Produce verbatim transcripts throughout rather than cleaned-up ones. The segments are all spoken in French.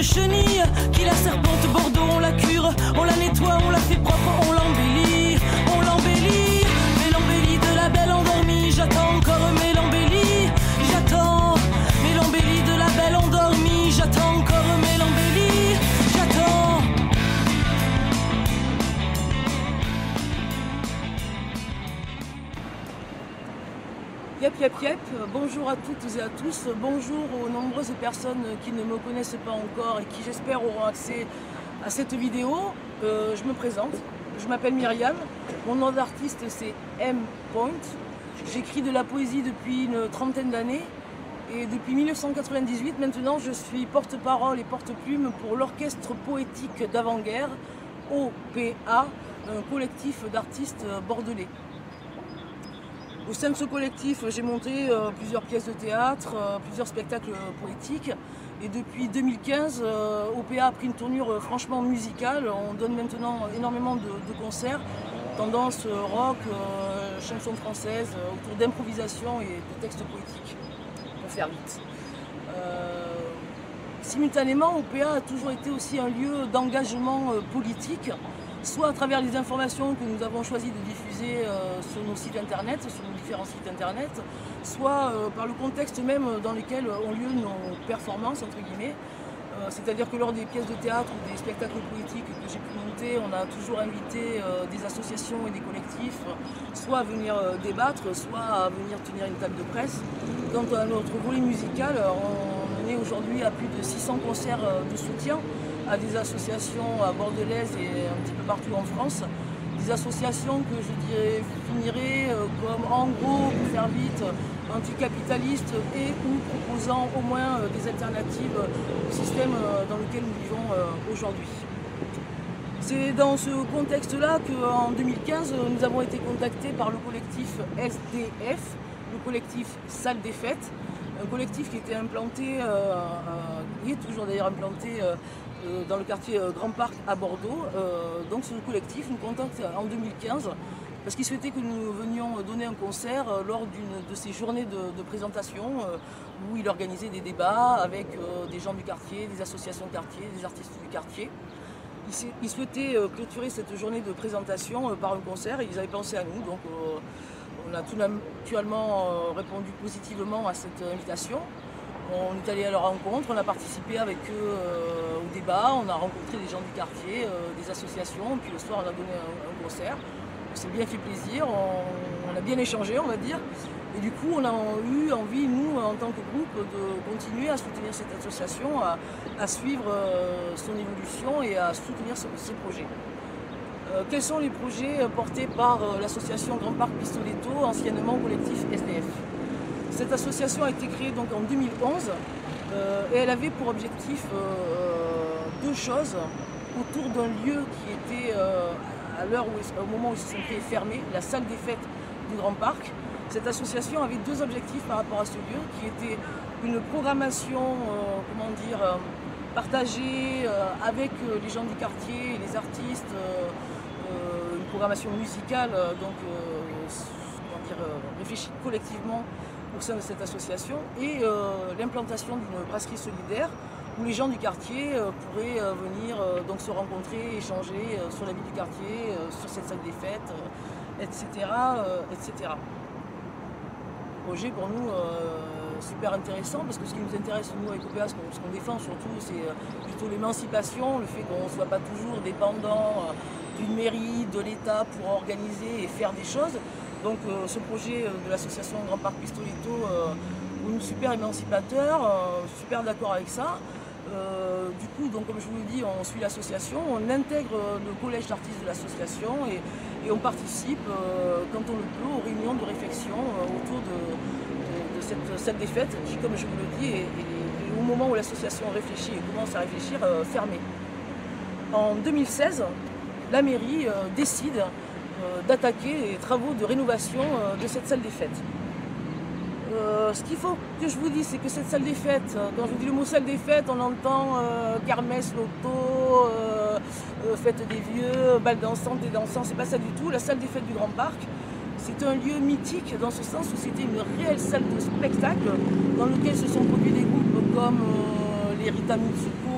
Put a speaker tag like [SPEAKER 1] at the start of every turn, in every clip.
[SPEAKER 1] chenille qui la serpente Bordeaux, on la cure, on la nettoie, on la fait propre, on l'embellit, on l'embellit. Mais l'embellie de la belle endormie, j'attends encore mais l'embellie, j'attends. Mais l'embellie de la belle endormie, j'attends encore mais l'embellie, j'attends. Yep, yep, yep. Bonjour à toutes et à tous. Bonjour aux nombreuses personnes qui ne me connaissent pas encore et qui, j'espère, auront accès à cette vidéo. Euh, je me présente. Je m'appelle Myriam. Mon nom d'artiste, c'est M. Point. J'écris de la poésie depuis une trentaine d'années. Et depuis mille neuf cent quatre-vingt-dix-huit, maintenant, je suis porte-parole et porte-plume pour l'Orchestre Poétique d'Avant-Guerre, O P A, un collectif d'artistes bordelais. Au sein de ce collectif, j'ai monté euh, plusieurs pièces de théâtre, euh, plusieurs spectacles poétiques. Et depuis deux mille quinze, euh, O P A a pris une tournure euh, franchement musicale. On donne maintenant énormément de, de concerts, tendance euh, rock, euh, chansons françaises, euh, autour d'improvisation et de textes poétiques, pour faire vite. Euh, simultanément, O P A a toujours été aussi un lieu d'engagement euh, politique, soit à travers les informations que nous avons choisi de diffuser euh, sur nos sites internet, sur nos différents sites internet, soit euh, par le contexte même dans lequel ont lieu nos performances, entre guillemets. Euh, C'est-à-dire que lors des pièces de théâtre ou des spectacles poétiques que j'ai pu monter, on a toujours invité euh, des associations et des collectifs, soit à venir euh, débattre, soit à venir tenir une table de presse. Quant à notre volet musical, on est aujourd'hui à plus de six cents concerts de soutien à des associations à bordelaises et un petit peu partout en France. Des associations que je dirais finiraient comme, en gros, pour faire vite, anticapitalistes et ou proposant au moins des alternatives au système dans lequel nous vivons aujourd'hui. C'est dans ce contexte-là qu'en deux mille quinze, nous avons été contactés par le collectif S D F, le collectif Salle des Fêtes, un collectif qui était implanté, euh, euh, est toujours d'ailleurs implanté euh, dans le quartier Grand Parc à Bordeaux. Euh, donc ce collectif nous contacte en deux mille quinze parce qu'il souhaitait que nous venions donner un concert lors d'une de ces journées de, de présentation euh, où il organisait des débats avec euh, des gens du quartier, des associations de quartier, des artistes du quartier. Il, il souhaitait euh, clôturer cette journée de présentation euh, par un concert et ils avaient pensé à nous. Donc euh, on a tout naturellement euh, répondu positivement à cette invitation. On est allé à leur rencontre, on a participé avec eux euh, au débat, on a rencontré des gens du quartier, euh, des associations, puis le soir on a donné un, un concert. On s'est bien fait plaisir, on, on a bien échangé on va dire. Et du coup on a eu envie, nous en tant que groupe, de continuer à soutenir cette association, à, à suivre euh, son évolution et à soutenir ce, ses projets. Euh, quels sont les projets portés par euh, l'association Grand Parc Pistoletto, anciennement collectif S D F? Cette association a été créée donc en deux mille onze euh, et elle avait pour objectif euh, deux choses autour d'un lieu qui était euh, à l'heure où, au moment où ils se sont créés fermé, la salle des fêtes du Grand Parc. Cette association avait deux objectifs par rapport à ce lieu qui était une programmation, euh, comment dire, euh, partagée euh, avec euh, les gens du quartier, les artistes, euh, euh, une programmation musicale, euh, donc euh, comment dire, euh, réfléchie collectivement au sein de cette association et euh, l'implantation d'une brasserie solidaire où les gens du quartier euh, pourraient euh, venir euh, donc se rencontrer, échanger euh, sur la vie du quartier, euh, sur cette salle des fêtes, euh, et cetera, euh, et cetera. Projet pour nous euh, super intéressant parce que ce qui nous intéresse nous avec O P A, ce qu'on qu défend surtout, c'est euh, plutôt l'émancipation, le fait qu'on ne soit pas toujours dépendant euh, d'une mairie, de l'État pour organiser et faire des choses. Donc euh, ce projet de l'association Grand Parc Pistoletto euh, est super émancipateur, euh, super d'accord avec ça. Euh, du coup, donc, comme je vous l'ai dit, on suit l'association, on intègre le collège d'artistes de l'association et, et on participe, euh, quand on le peut, aux réunions de réflexion euh, autour de, de, de cette salle des fêtes qui, comme je vous le dis, est, est, est, au moment où l'association réfléchit et commence à réfléchir, euh, fermée. En deux mille seize, la mairie euh, décide d'attaquer les travaux de rénovation de cette salle des fêtes. Euh, ce qu'il faut que je vous dise, c'est que cette salle des fêtes, quand je vous dis le mot salle des fêtes, on entend euh, kermesse, loto, euh, euh, fête des vieux, bal dansante, des dansants, c'est pas ça du tout. La salle des fêtes du Grand Parc, c'est un lieu mythique dans ce sens où c'était une réelle salle de spectacle dans laquelle se sont produits des groupes comme euh, les Rita Mitsuko,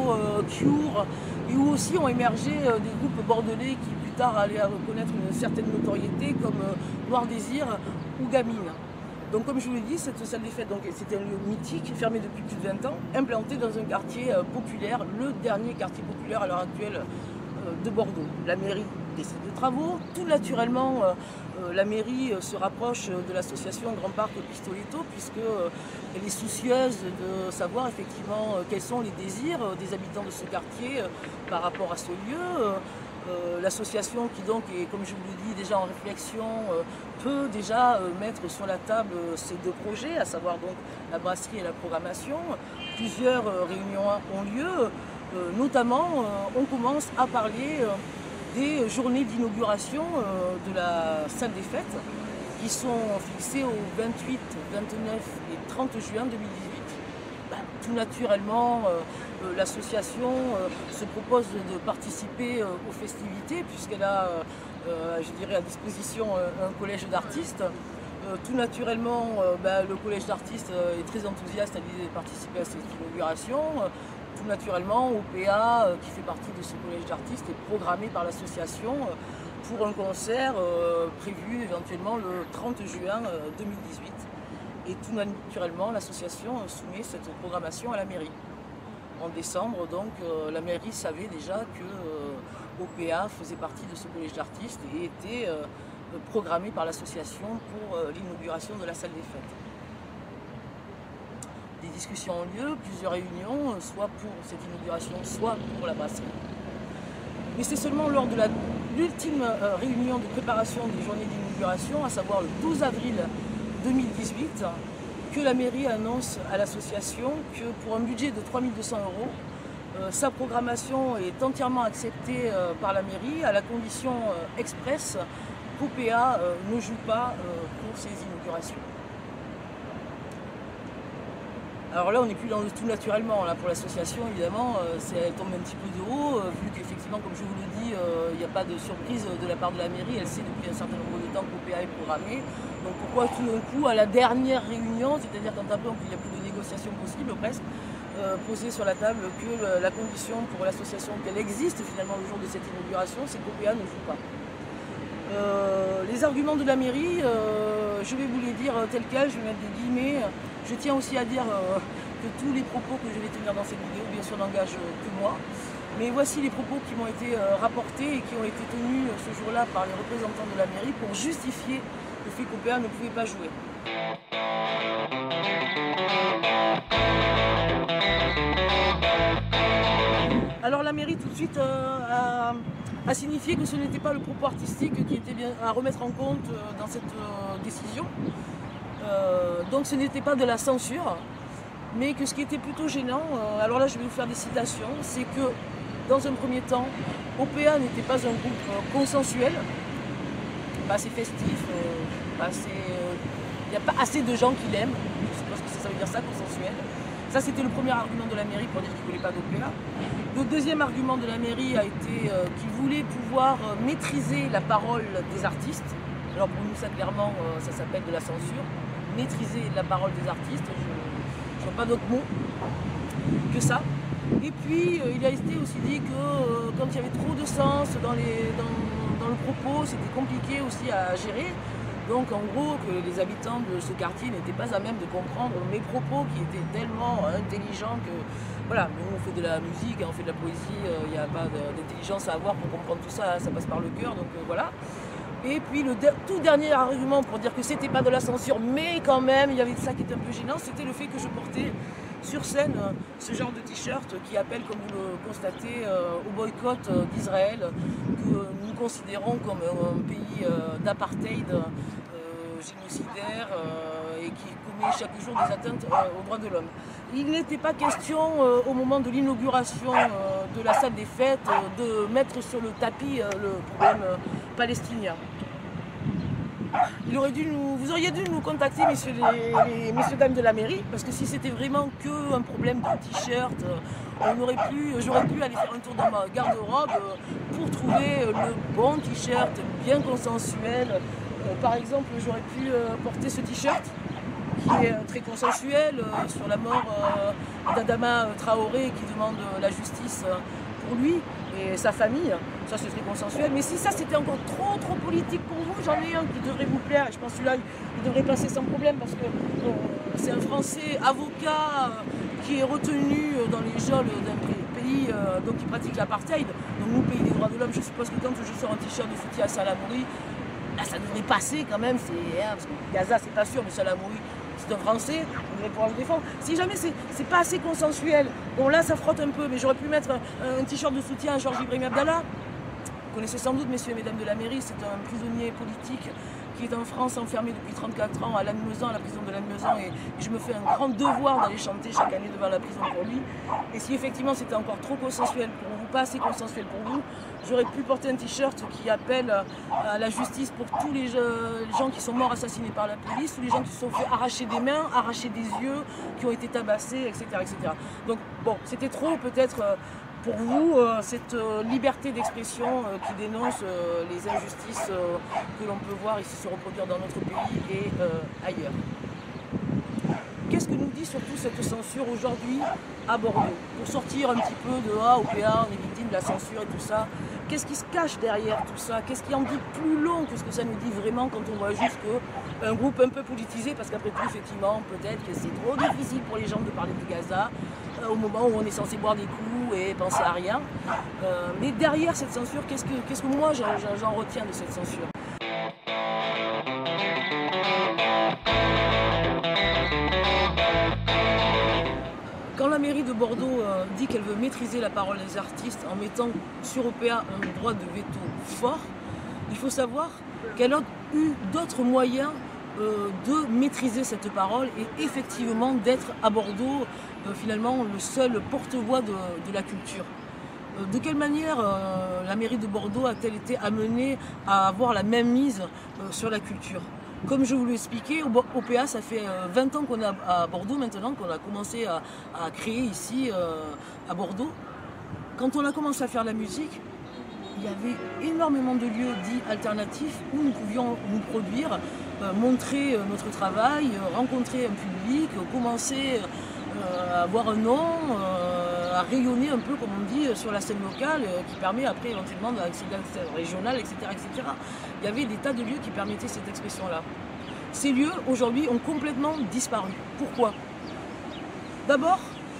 [SPEAKER 1] euh, Cure, et où aussi ont émergé euh, des groupes bordelais qui plus tard allaient à reconnaître une certaine notoriété comme euh, Noir Désir ou Gamine. Donc comme je vous l'ai dit, cette salle des fêtes, c'était un lieu mythique, fermé depuis plus de vingt ans, implanté dans un quartier euh, populaire, le dernier quartier populaire à l'heure actuelle euh, de Bordeaux. La mairie décide de travaux, tout naturellement euh, euh, la mairie euh, se rapproche de l'association Grand Parc Pistoletto, puisque euh, elle est soucieuse de savoir effectivement euh, quels sont les désirs euh, des habitants de ce quartier euh, par rapport à ce lieu. Euh, Euh, l'association qui donc est, comme je vous l'ai dit, déjà en réflexion, euh, peut déjà euh, mettre sur la table euh, ces deux projets, à savoir donc la brasserie et la programmation. Plusieurs euh, réunions ont lieu, euh, notamment euh, on commence à parler euh, des journées d'inauguration euh, de la salle des fêtes qui sont fixées au vingt-huit, vingt-neuf et trente juin deux mille dix-huit. Ben, tout naturellement, euh, euh, l'association euh, se propose de participer euh, aux festivités puisqu'elle a, euh, je dirais, à disposition euh, un collège d'artistes. Euh, tout naturellement, euh, ben, le collège d'artistes euh, est très enthousiaste à l'idée de participer à cette inauguration. Euh, tout naturellement, O P A, euh, qui fait partie de ce collège d'artistes, est programmé par l'association euh, pour un concert euh, prévu éventuellement le trente juin euh, deux mille dix-huit. Et tout naturellement, l'association soumet cette programmation à la mairie. En décembre, donc, euh, la mairie savait déjà que euh, O P A faisait partie de ce collège d'artistes et était euh, programmé par l'association pour euh, l'inauguration de la salle des fêtes. Des discussions ont lieu, plusieurs réunions, soit pour cette inauguration, soit pour la brasserie. Mais c'est seulement lors de l'ultime euh, réunion de préparation des journées d'inauguration, à savoir le douze avril deux mille dix-huit, que la mairie annonce à l'association que pour un budget de trois mille deux cents euros, euh, sa programmation est entièrement acceptée euh, par la mairie à la condition euh, expresse qu'O P A euh, ne joue pas euh, pour ces inaugurations. Alors là, on n'est plus dans le tout naturellement. Là, pour l'association, évidemment, euh, elle tombe un petit peu de haut, euh, vu qu'effectivement, comme je vous le dis, il n'y a pas de surprise de la part de la mairie. Elle sait depuis un certain nombre de temps qu'O P A est programmé. Donc pourquoi tout d'un coup, à la dernière réunion, c'est-à-dire quand après qu'il n'y a plus de négociation possible, presque, euh, poser sur la table que le, la condition pour l'association qu'elle existe finalement le jour de cette inauguration, c'est qu'O P A ne joue pas. Euh, les arguments de la mairie, euh, je vais vous les dire tels quels, je vais mettre des guillemets. Je tiens aussi à dire euh, que tous les propos que je vais tenir dans cette vidéo, bien sûr, n'engagent que moi. Mais voici les propos qui m'ont été euh, rapportés et qui ont été tenus euh, ce jour-là par les représentants de la mairie pour justifier le fait qu'O P A ne pouvait pas jouer. Alors la mairie tout de suite euh, a, a signifié que ce n'était pas le propos artistique qui était bien à remettre en compte euh, dans cette euh, décision. Euh, donc ce n'était pas de la censure, mais que ce qui était plutôt gênant, euh, alors là je vais vous faire des citations, c'est que dans un premier temps, O P A n'était pas un groupe euh, consensuel, pas assez festif, euh, pas assez, il n'y a pas assez de gens qui l'aiment, je suppose que ça veut dire ça, consensuel. Ça c'était le premier argument de la mairie pour dire qu'il ne voulait pas d'O P A. Le deuxième argument de la mairie a été euh, qu'il voulait pouvoir euh, maîtriser la parole des artistes. Alors pour nous ça clairement euh, ça s'appelle de la censure. Maîtriser la parole des artistes, je ne vois pas d'autre mot que ça. Et puis euh, il a été aussi dit que euh, quand il y avait trop de sens dans, les, dans, dans le propos, c'était compliqué aussi à gérer. Donc en gros que les habitants de ce quartier n'étaient pas à même de comprendre mes propos qui étaient tellement intelligents que voilà, nous on fait de la musique, on fait de la poésie, il euh, n'y a pas d'intelligence à avoir pour comprendre tout ça, ça passe par le cœur, donc euh, voilà. Et puis le de tout dernier argument pour dire que c'était pas de la censure, mais quand même, il y avait ça qui était un peu gênant, c'était le fait que je portais sur scène euh, ce genre de t-shirt qui appelle, comme vous le constatez, euh, au boycott euh, d'Israël, que nous considérons comme un, un pays euh, d'apartheid, euh, génocidaire, euh, et qui commet chaque jour des atteintes euh, aux droits de l'homme. Il n'était pas question, euh, au moment de l'inauguration euh, de la salle des fêtes, euh, de mettre sur le tapis euh, le problème euh, palestinien. Il aurait dû nous, vous auriez dû nous contacter, messieurs, les, les, messieurs dames de la mairie, parce que si c'était vraiment qu'un problème de t-shirt, on aurait pu, j'aurais pu aller faire un tour dans ma garde-robe pour trouver le bon t-shirt, bien consensuel. Par exemple, j'aurais pu porter ce t-shirt qui est très consensuel euh, sur la mort euh, d'Adama Traoré qui demande euh, la justice euh, pour lui et sa famille. Ça c'est très consensuel. Mais si ça c'était encore trop trop politique pour vous, j'en ai un qui devrait vous plaire. Et je pense que celui-là il devrait passer sans problème parce que euh, c'est un Français avocat euh, qui est retenu dans les geôles d'un pays euh, donc qui pratique l'apartheid. Donc nous, pays des droits de l'homme, je suppose que quand je sors un t-shirt de soutien à Salah Hamouri, là, ça devrait passer quand même, c'est, hein, parce que Gaza c'est pas sûr, mais Salah Hamouri c'est un Français, on devrait pouvoir le défendre. Si jamais c'est pas assez consensuel, bon là ça frotte un peu, mais j'aurais pu mettre un, un t-shirt de soutien à Georges Ibrahim Abdallah. Vous connaissez sans doute, messieurs et mesdames de la mairie, c'est un prisonnier politique qui est en France enfermé depuis trente-quatre ans à Lannemezan, à la prison de Lannemezan, et, et je me fais un grand devoir d'aller chanter chaque année devant la prison pour lui. Et si effectivement c'était encore trop consensuel pour vous, pas assez consensuel pour vous, j'aurais pu porter un t-shirt qui appelle à la justice pour tous les gens qui sont morts assassinés par la police, tous les gens qui se sont fait arracher des mains, arracher des yeux, qui ont été tabassés, et cetera et cetera. Donc bon, c'était trop peut-être pour vous, euh, cette euh, liberté d'expression euh, qui dénonce euh, les injustices euh, que l'on peut voir ici se reproduire dans notre pays et euh, ailleurs. Qu'est-ce que nous dit surtout cette censure aujourd'hui à Bordeaux? Pour sortir un petit peu de ah, O P A, on est victime de la censure et tout ça, qu'est-ce qui se cache derrière tout ça? Qu'est-ce qui en dit plus long que ce que ça nous dit vraiment quand on voit juste qu'un groupe un peu politisé, parce qu'après tout, effectivement, peut-être que c'est trop difficile pour les gens de parler de Gaza, euh, au moment où on est censé boire des coups et penser à rien. Euh, mais derrière cette censure, qu'est-ce que, qu'est-ce que moi j'en retiens de cette censure? Quand la mairie de Bordeaux euh, dit qu'elle veut maîtriser la parole des artistes en mettant sur O P A un droit de veto fort, il faut savoir qu'elle a eu d'autres moyens euh, de maîtriser cette parole et effectivement d'être à Bordeaux euh, finalement le seul porte-voix de, de la culture. Euh, de quelle manière euh, la mairie de Bordeaux a-t-elle été amenée à avoir la même mise euh, sur la culture? Comme je vous l'ai expliqué, O P A, ça fait vingt ans qu'on est à Bordeaux maintenant, qu'on a commencé à, à créer ici euh, à Bordeaux. Quand on a commencé à faire la musique, il y avait énormément de lieux dits alternatifs où nous pouvions nous produire, euh, montrer euh, notre travail, euh, rencontrer un public, euh, commencer euh, à avoir un nom, euh, à rayonner un peu, comme on dit, sur la scène locale, euh, qui permet après éventuellement d'accéder à la scène régionale, et cetera, et cetera. Il y avait des tas de lieux qui permettaient cette expression-là. Ces lieux, aujourd'hui, ont complètement disparu. Pourquoi? D'abord,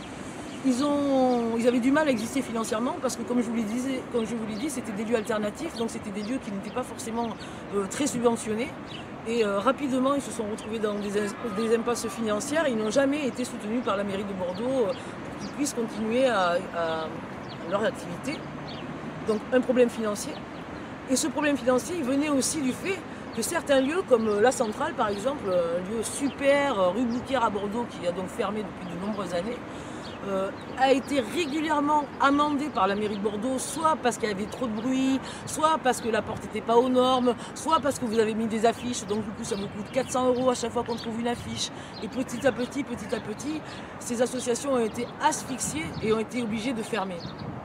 [SPEAKER 1] ils, ont, ils avaient du mal à exister financièrement parce que, comme je vous l'ai dit, comme je vous l'ai dit, c'était des lieux alternatifs, donc c'était des lieux qui n'étaient pas forcément euh, très subventionnés. Et euh, rapidement, ils se sont retrouvés dans des, des impasses financières. Ils n'ont jamais été soutenus par la mairie de Bordeaux euh, pour qu'ils puissent continuer à, à, à leur activité. Donc, un problème financier. Et ce problème financier, il venait aussi du fait que certains lieux, comme la Centrale par exemple, un lieu super, rue Bouquière à Bordeaux, qui a donc fermé depuis de nombreuses années, euh, a été régulièrement amendé par la mairie de Bordeaux, soit parce qu'il y avait trop de bruit, soit parce que la porte n'était pas aux normes, soit parce que vous avez mis des affiches, donc du coup ça vous coûte quatre cents euros à chaque fois qu'on trouve une affiche. Et petit à petit, petit à petit, ces associations ont été asphyxiées et ont été obligées de fermer.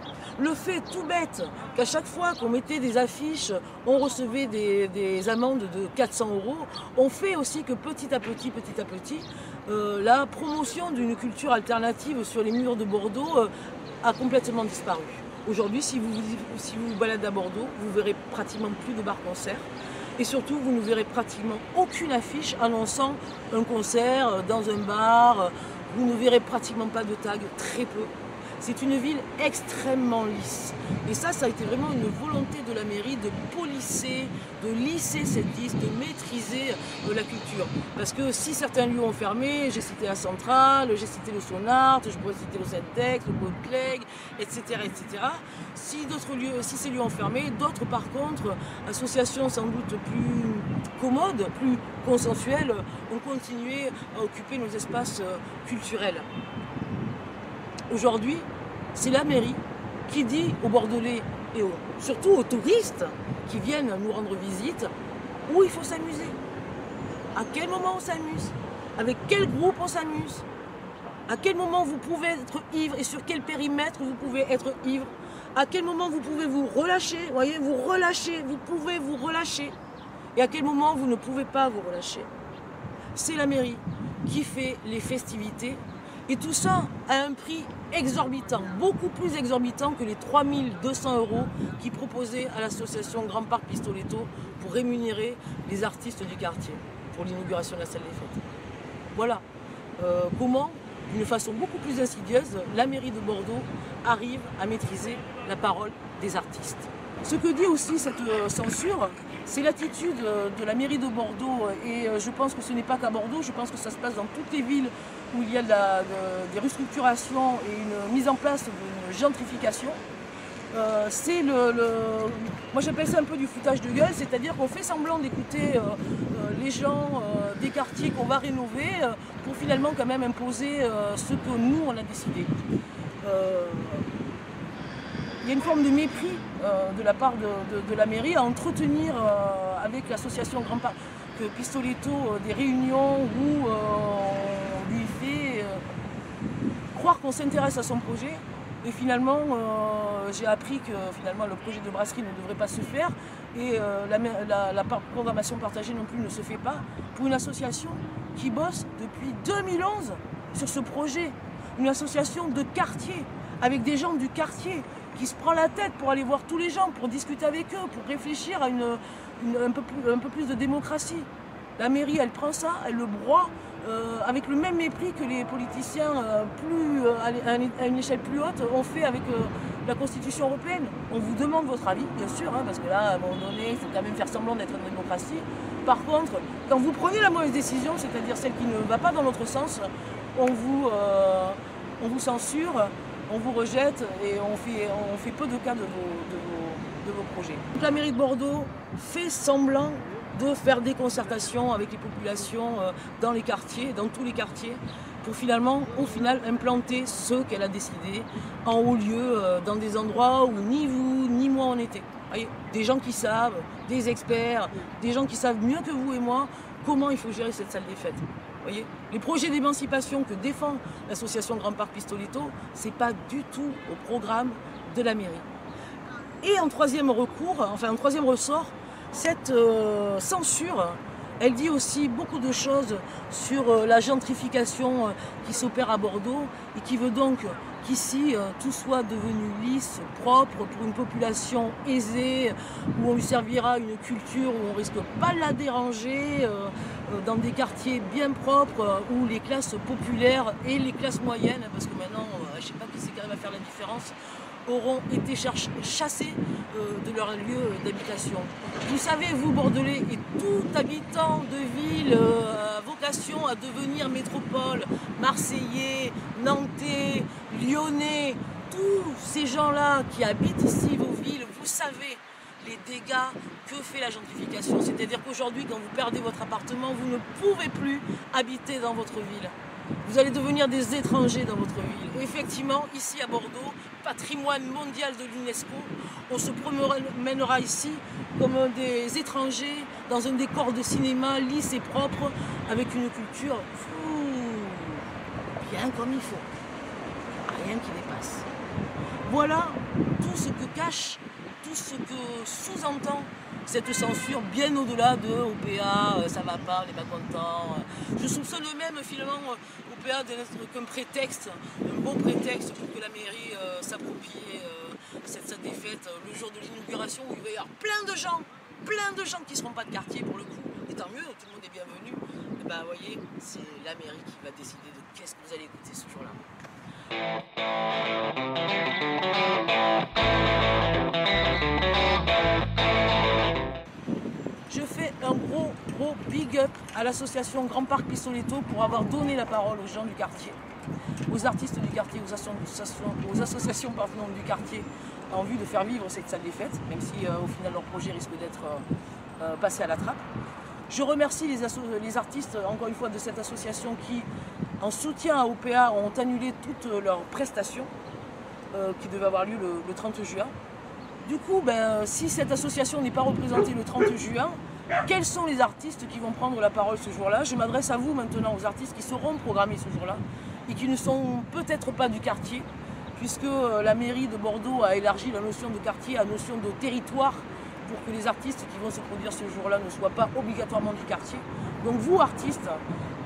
[SPEAKER 1] Le fait tout bête qu'à chaque fois qu'on mettait des affiches, on recevait des, des amendes de quatre cents euros, on fait aussi que petit à petit, petit à petit, euh, la promotion d'une culture alternative sur les murs de Bordeaux euh, a complètement disparu. Aujourd'hui, si vous, si vous vous baladez à Bordeaux, vous verrez pratiquement plus de bars-concerts. Et surtout, vous ne verrez pratiquement aucune affiche annonçant un concert dans un bar. Vous ne verrez pratiquement pas de tag, très peu. C'est une ville extrêmement lisse. Et ça, ça a été vraiment une volonté de la mairie de polisser, de lisser cette liste, de maîtriser euh, la culture. Parce que si certains lieux ont fermé, j'ai cité la Centrale, j'ai cité le Sonart, je pourrais citer le Syntex, le Beauclerc, et cetera, et cetera. Si d'autres lieux, si ces lieux ont fermé, d'autres par contre, associations sans doute plus commodes, plus consensuelles, ont continué à occuper nos espaces euh, culturels. Aujourd'hui, c'est la mairie qui dit aux Bordelais et aux, surtout aux touristes qui viennent nous rendre visite où il faut s'amuser. À quel moment on s'amuse? Avec quel groupe on s'amuse? À quel moment vous pouvez être ivre et sur quel périmètre vous pouvez être ivre? À quel moment vous pouvez vous relâcher? Vous voyez, vous relâcher, vous pouvez vous relâcher. Et à quel moment vous ne pouvez pas vous relâcher? C'est la mairie qui fait les festivités. Et tout ça à un prix exorbitant, beaucoup plus exorbitant que les trois mille deux cents euros qui proposaient à l'association Grand Parc Pistoletto pour rémunérer les artistes du quartier pour l'inauguration de la salle des fêtes. Voilà euh, comment, d'une façon beaucoup plus insidieuse, la mairie de Bordeaux arrive à maîtriser la parole des artistes. Ce que dit aussi cette euh, censure, c'est l'attitude de la mairie de Bordeaux, et je pense que ce n'est pas qu'à Bordeaux, je pense que ça se passe dans toutes les villes où il y a de la, de, des restructurations et une mise en place d'une gentrification. Euh, c'est le, le... Moi j'appelle ça un peu du foutage de gueule, c'est-à-dire qu'on fait semblant d'écouter euh, euh, les gens euh, des quartiers qu'on va rénover euh, pour finalement quand même imposer euh, ce que nous on a décidé. Euh... Il y a une forme de mépris euh, de la part de, de, de la mairie à entretenir euh, avec l'association Grand Parc Pistoletto euh, des réunions où euh, on lui fait euh, croire qu'on s'intéresse à son projet. Et finalement, euh, j'ai appris que finalement le projet de brasserie ne devrait pas se faire et euh, la, la, la programmation partagée non plus ne se fait pas pour une association qui bosse depuis deux mille onze sur ce projet. Une association de quartier, avec des gens du quartier, qui se prend la tête pour aller voir tous les gens, pour discuter avec eux, pour réfléchir à une, une, un, peu plus, un peu plus de démocratie. La mairie, elle prend ça, elle le broie, euh, avec le même mépris que les politiciens euh, plus, euh, à une échelle plus haute ont fait avec euh, la Constitution européenne. On vous demande votre avis, bien sûr, hein, parce que là, à un moment donné, il faut quand même faire semblant d'être une démocratie. Par contre, quand vous prenez la mauvaise décision, c'est-à-dire celle qui ne va pas dans notre sens, on vous, euh, on vous censure, on vous rejette et on fait, on fait peu de cas de vos, de vos, de vos projets. Donc la mairie de Bordeaux fait semblant de faire des concertations avec les populations dans les quartiers, dans tous les quartiers, pour finalement, au final, implanter ce qu'elle a décidé en haut lieu, dans des endroits où ni vous ni moi on était. Voyez, des gens qui savent, des experts, des gens qui savent mieux que vous et moi comment il faut gérer cette salle des fêtes. Voyez, les projets d'émancipation que défend l'association Grand Parc Pistoletto, ce n'est pas du tout au programme de la mairie. Et en troisième recours, enfin en troisième ressort, cette euh, censure, elle dit aussi beaucoup de choses sur euh, la gentrification euh, qui s'opère à Bordeaux et qui veut donc qu'ici euh, tout soit devenu lisse, propre, pour une population aisée, où on lui servira une culture où on ne risque pas de la déranger, euh, euh, dans des quartiers bien propres, euh, où les classes populaires et les classes moyennes, parce que maintenant, euh, je ne sais pas qui c'est qui arrive à faire la différence, auront été chassés euh, de leur lieu d'habitation. Vous savez, vous Bordelais et tout habitant de ville euh, à vocation à devenir métropole, Marseillais, Nantais, Lyonnais, tous ces gens-là qui habitent ici vos villes, vous savez les dégâts que fait la gentrification. C'est-à-dire qu'aujourd'hui, quand vous perdez votre appartement, vous ne pouvez plus habiter dans votre ville. Vous allez devenir des étrangers dans votre ville. Et effectivement, ici à Bordeaux, patrimoine mondial de l'UNESCO, on se promènera ici comme des étrangers dans un décor de cinéma lisse et propre, avec une culture fou, bien comme il faut. Rien qui dépasse. Voilà tout ce que cache, tout ce que sous-entend cette censure, bien au-delà de O P A, euh, ça va pas, on n'est pas content. Je soupçonne même finalement O P A d'être qu'un prétexte, un bon prétexte pour que la mairie euh, s'approprie euh, cette, cette défaite euh, le jour de l'inauguration où il va y avoir plein de gens, plein de gens qui ne seront pas de quartier pour le coup. Et tant mieux, tout le monde est bienvenu. Et ben, vous voyez, c'est la mairie qui va décider de qu'est-ce que vous allez écouter ce jour-là. Je fais un gros, gros big up à l'association Grand Parc Pistoletto pour avoir donné la parole aux gens du quartier, aux artistes du quartier, aux associations, aux associations pardon, du quartier en vue de faire vivre cette salle des fêtes, même si euh, au final leur projet risque d'être euh, euh, passé à la trappe. Je remercie les, les artistes, encore une fois, de cette association qui, en soutien à O P A, ont annulé toutes leurs prestations euh, qui devaient avoir lieu le, le trente juin. Du coup, ben, si cette association n'est pas représentée le trente juin, quels sont les artistes qui vont prendre la parole ce jour-là? Je m'adresse à vous maintenant, aux artistes qui seront programmés ce jour-là et qui ne sont peut-être pas du quartier, puisque la mairie de Bordeaux a élargi la notion de quartier à la notion de territoire pour que les artistes qui vont se produire ce jour-là ne soient pas obligatoirement du quartier. Donc vous, artistes,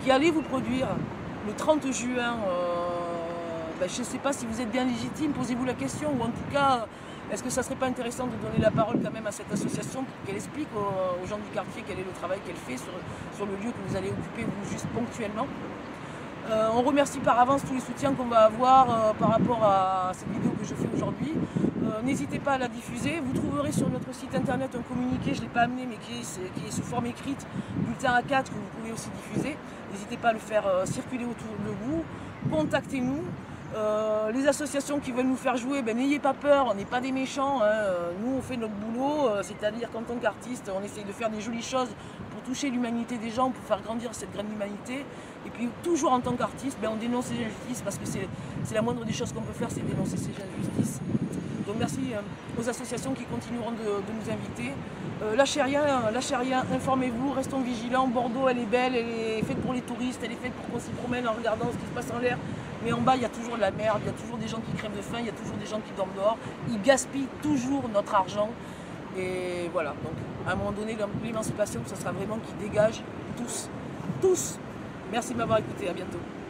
[SPEAKER 1] qui allez vous produire le trente juin. Euh, ben, je ne sais pas si vous êtes bien légitime, posez-vous la question, ou en tout cas, est-ce que ça ne serait pas intéressant de donner la parole quand même à cette association pour qu'elle explique aux, aux gens du quartier quel est le travail qu'elle fait sur, sur le lieu que vous allez occuper vous juste ponctuellement. Euh, on remercie par avance tous les soutiens qu'on va avoir euh, par rapport à cette vidéo que je fais aujourd'hui. Euh, N'hésitez pas à la diffuser. Vous trouverez sur notre site internet un communiqué, je ne l'ai pas amené, mais qui est, qui est sous forme écrite, bulletin A quatre, que vous pouvez aussi diffuser. N'hésitez pas à le faire euh, circuler autour de vous. Contactez-nous. Euh, les associations qui veulent nous faire jouer, ben, n'ayez pas peur, on n'est pas des méchants, hein. Nous on fait notre boulot, euh, c'est-à-dire qu'en tant qu'artiste on essaye de faire des jolies choses pour toucher l'humanité des gens, pour faire grandir cette grande humanité, et puis toujours en tant qu'artiste, ben, on dénonce les injustices parce que c'est la moindre des choses qu'on peut faire, c'est dénoncer ces injustices. Donc merci euh, aux associations qui continueront de, de nous inviter. Euh, lâchez rien, lâchez rien, informez-vous, restons vigilants. Bordeaux elle est belle, elle est faite pour les touristes, elle est faite pour qu'on s'y promène en regardant ce qui se passe en l'air. Mais en bas, il y a toujours de la merde, il y a toujours des gens qui crèvent de faim, il y a toujours des gens qui dorment dehors. Ils gaspillent toujours notre argent. Et voilà, donc à un moment donné, l'émancipation, ça sera vraiment qu'ils dégagent tous. Tous. Merci de m'avoir écouté, à bientôt.